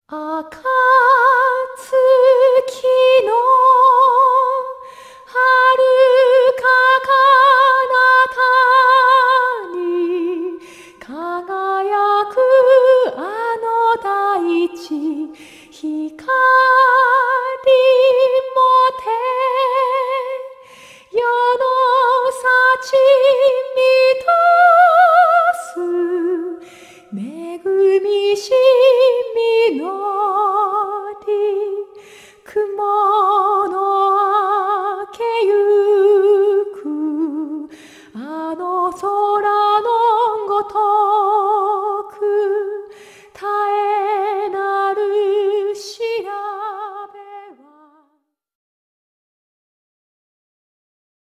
暁の遥か彼方に輝くあの大地、光もて世の幸満たす恵みしみの雲の明けゆくあの空